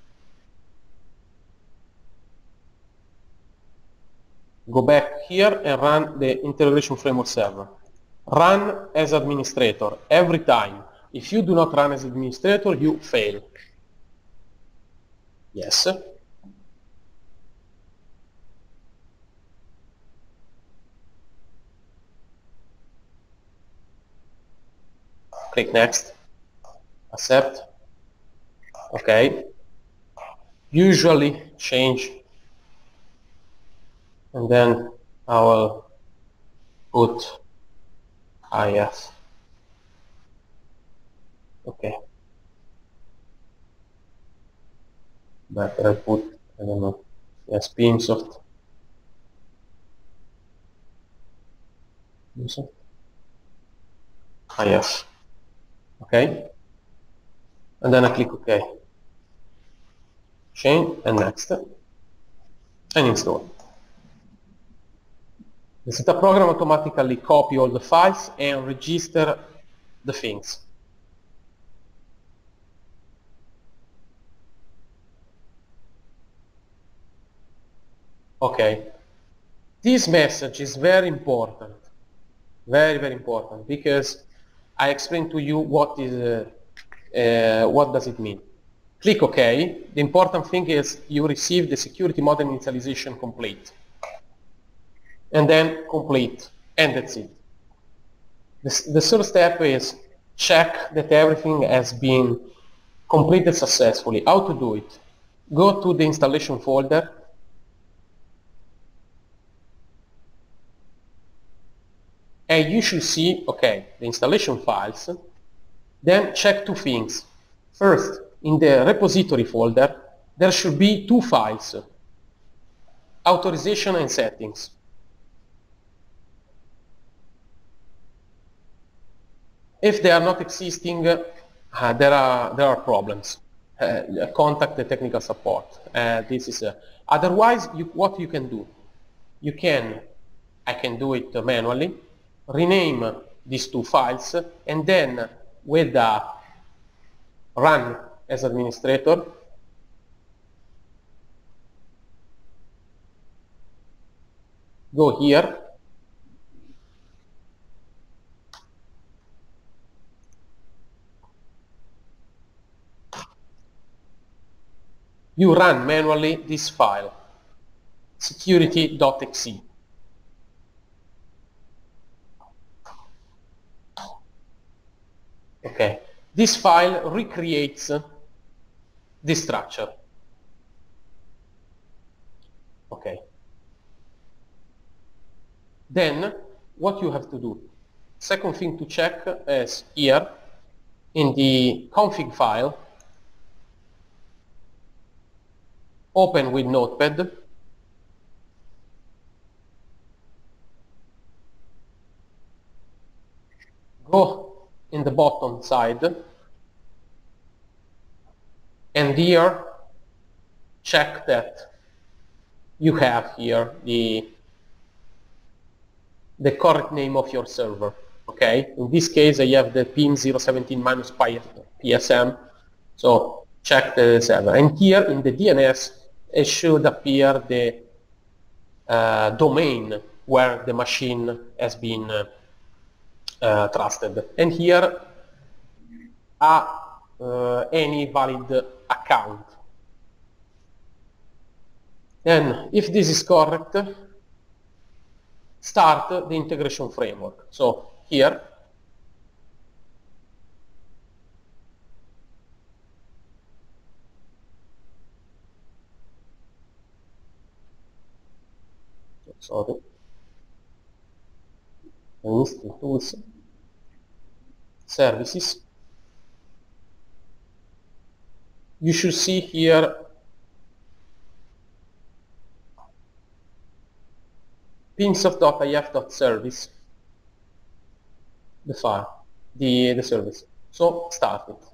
Go back here and run the integration framework server. Run as administrator every time. If you do not run as administrator, you fail. Yes. Click next. Accept. Okay. Usually change. And then I will put IF. Okay. Better I put, I don't know, yes, PIMSoft. IF. Okay. And then I click OK. Change and next. And install. The setup program automatically copy all the files and register the things. Okay. This message is very important. Very, very important, because I explained to you what is what does it mean. Click OK. The important thing is you receive the security model initialization complete. And then complete, and that's it. The third step is check that everything has been completed successfully. How to do it? Go to the installation folder, And you should see, okay, the installation files. Then check two things. First, in the repository folder, there should be two files, authorization and settings. If they are not existing, there are problems. Contact the technical support. Otherwise, what you can do? I can do it manually, rename these two files, and then with the run as administrator, go here, you run manually this file, security.exe. Okay, this file recreates this structure. Okay. Then, what you have to do? Second thing to check is here, in the config file, open with Notepad, go in the bottom side, and here check that you have here the correct name of your server. Okay, in this case I have the pim017-PSM, so check the server. And here in the DNS it should appear the domain where the machine has been trusted. And here any valid account. Then, if this is correct, start the integration framework. So here, sorry, tools, services. You should see here pimsoft.if.service, the file, the service. So start it.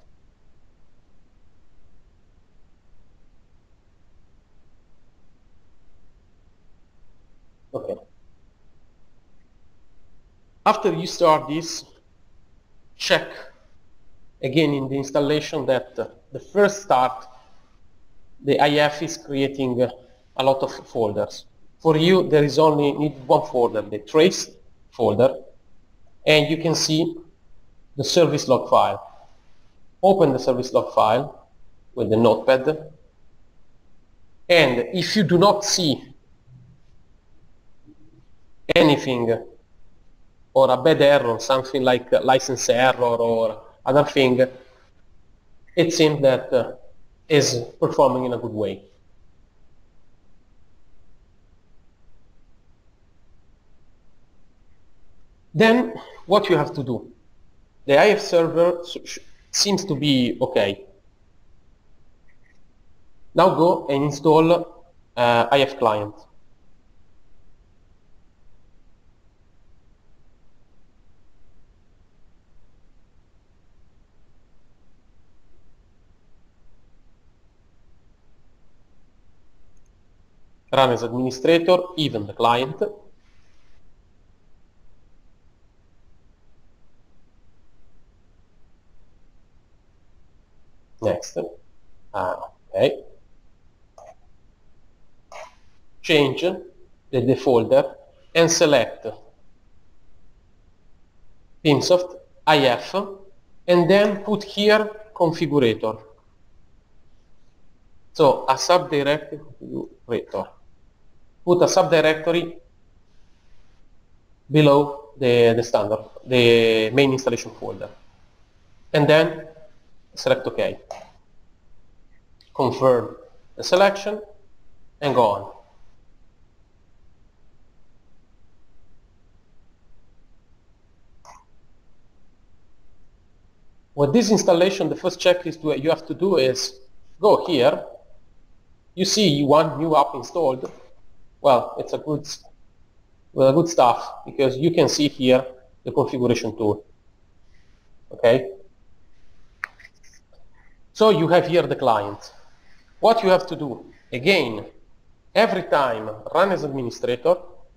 Okay. After you start this, check again in the installation that the first start, the IF is creating a lot of folders. For you, there is only need one folder, the trace folder, and you can see the service log file. Open the service log file with the Notepad, and if you do not see anything or a bad error, something like license error or other thing, it seems that is performing in a good way. Then what you have to do? The IF server seems to be okay. Now go and install IF client. Run as administrator, even the client. Next. Okay. Change the folder and select Pimsoft IF, and then put here configurator. So a subdirectory configurator. Put a subdirectory below the standard, the main installation folder, and then select OK. Confirm the selection and go on. With this installation, the first checklist you have to do is go here. You see one new app installed. Well, it's a good stuff, because you can see here the configuration tool. Okay. So you have here the client. What you have to do, again, every time run as administrator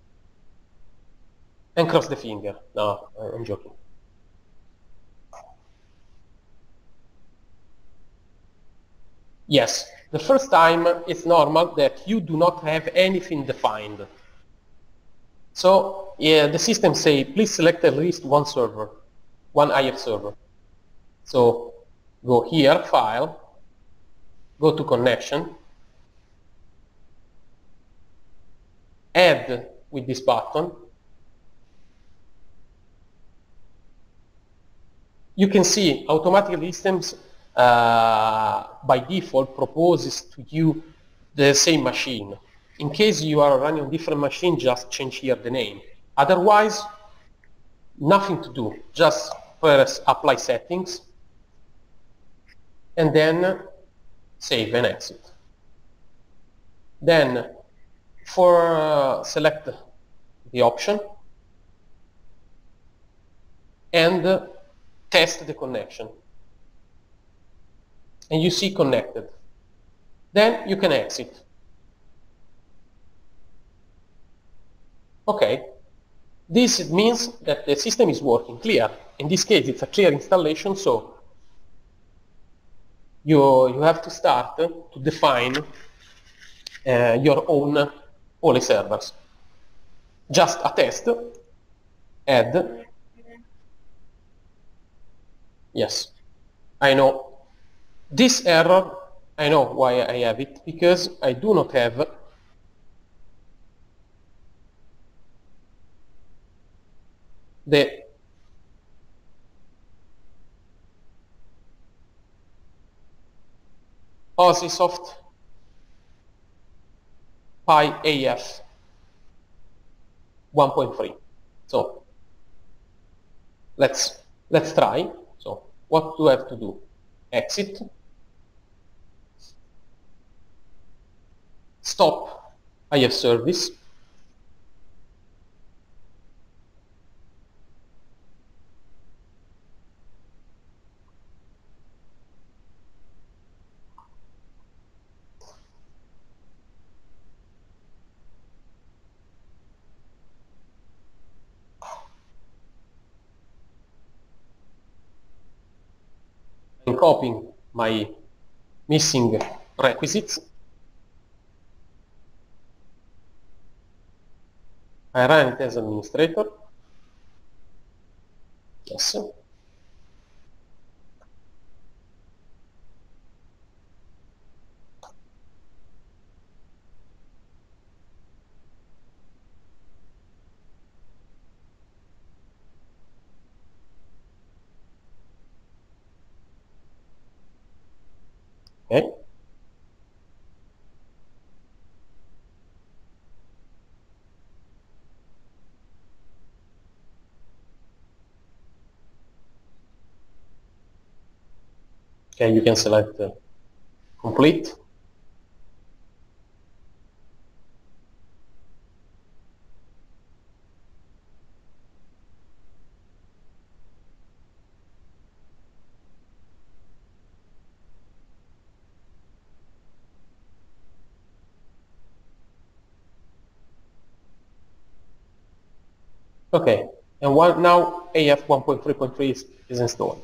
and cross the finger. No, I'm joking. Yes, the first time it's normal that you do not have anything defined. So the system say, please select at least one server, one IF server. So go here, File, go to Connection, Add with this button. You can see automatically systems by default proposes to you the same machine. In case you are running a different machine, just change here the name. Otherwise, nothing to do. Just press Apply Settings and then save and exit. Then for select the option and test the connection. And you see connected. Then you can exit. Okay. This means that the system is working clear. In this case, it's a clear installation, so you have to start to define your own Poly servers. Just a test, add. Yes, I know. This error, I know why I have it, because I do not have the OSIsoft Pi AF 1.3. So let's try. So what do I have to do? Exit, stop IF service, and copying my missing requisites. I run it as administrator. Yes. Okay. Okay, you can select complete. Okay, and now AF 1.3.3 is installed.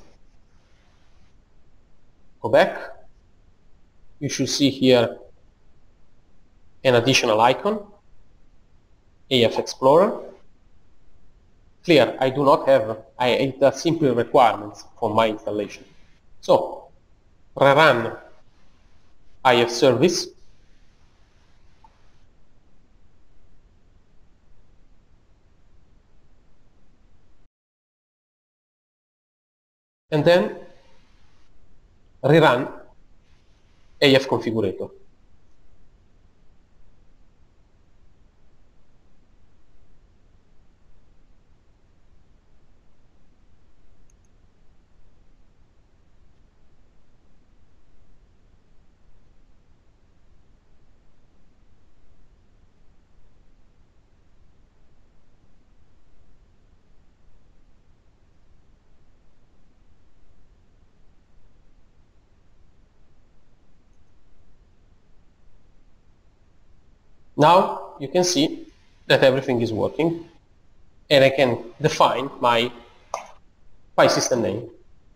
Go back. You should see here an additional icon, AF Explorer. Clear, I do not have, it has simple requirements for my installation. So, rerun IF service. And then rerun AF configurator. Now you can see that everything is working, and I can define my file system name.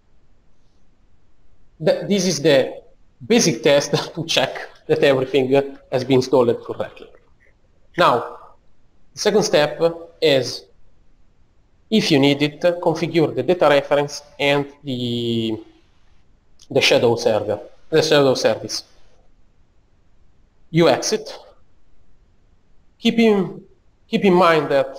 This is the basic test to check that everything has been installed correctly. Now, the second step is, if you need it, configure the data reference and the shadow server, the shadow service. You exit. Keep in mind that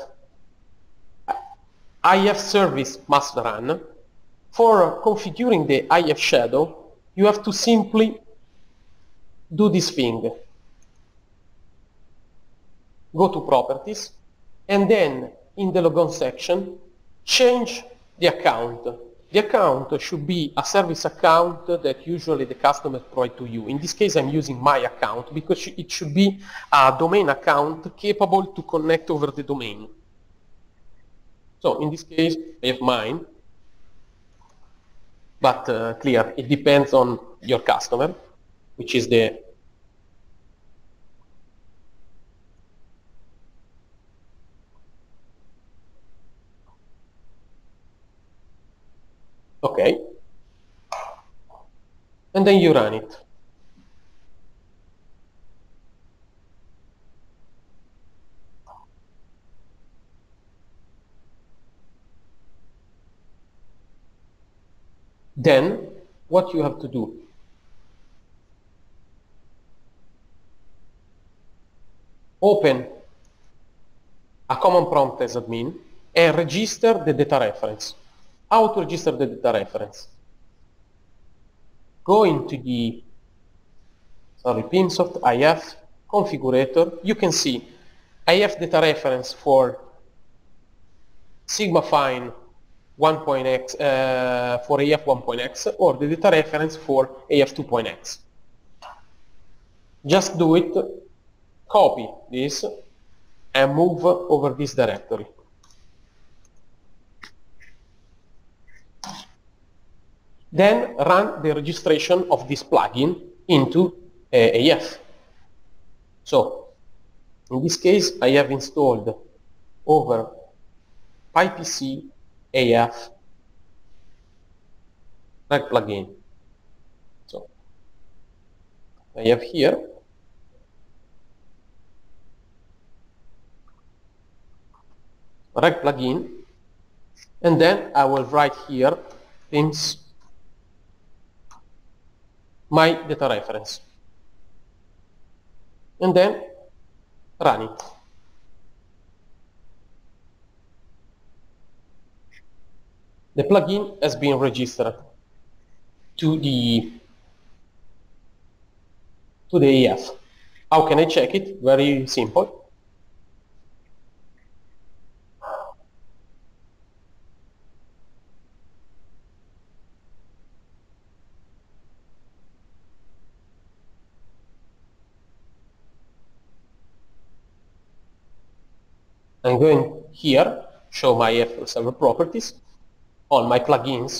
IF service must run. For configuring the IF shadow, you have to simply do this thing. Go to Properties, and then in the logon section, change the account. The account should be a service account that usually the customer provides to you. In this case, I'm using my account because it should be a domain account capable to connect over the domain. So in this case, I have mine, but clear, it depends on your customer, which is the okay, and then you run it. Then, what you have to do? Open a common prompt as admin and register the data reference. How to register the data reference? Go into the PIMSoft IF configurator. You can see IF data reference for Sigma-Fine 1.x for AF 1.x or the data reference for AF 2.x. Just do it, copy this, and move over this directory. Then run the registration of this plugin into AF. So, in this case, I have installed over PyPC AF reg plugin. So, I have here reg plugin, and then I will write here PIMS my data reference, and then run it. The plugin has been registered to the AF. How can I check it? Very simple. I'm going here, show my IF server properties on my plugins.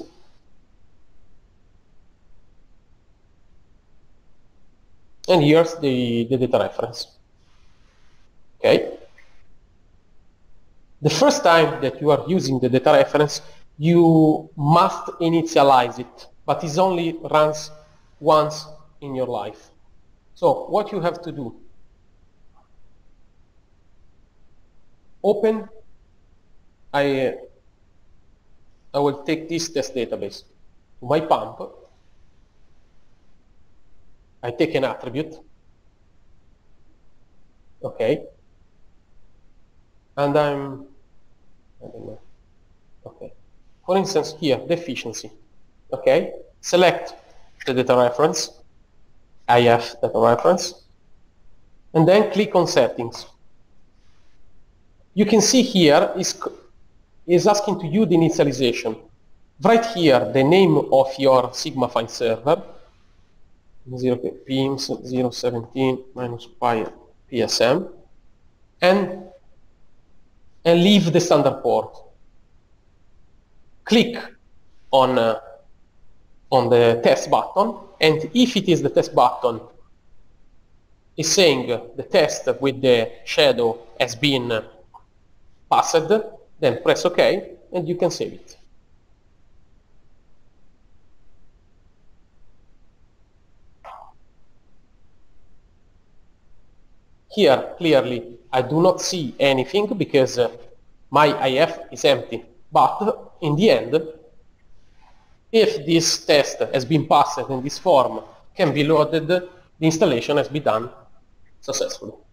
And here's the data reference. Okay. The first time that you are using the data reference, you must initialize it, but it only runs once in your life. So what you have to do, open, I will take this test database to my pump. I take an attribute, okay, and I don't know, okay. For instance, here, the efficiency, okay. Select the data reference, IF data reference, and then click on settings. You can see here is asking to you the initialization. Right here, the name of your Sigma-Fine server, PIMS 017 minus PSM, and leave the standard port. Click on the test button, and if it is the test button, is saying the test with the shadow has been passed, then press OK and you can save it. Here, clearly, I do not see anything because my IF is empty. But in the end, if this test has been passed in this form, can be loaded, the installation has been done successfully.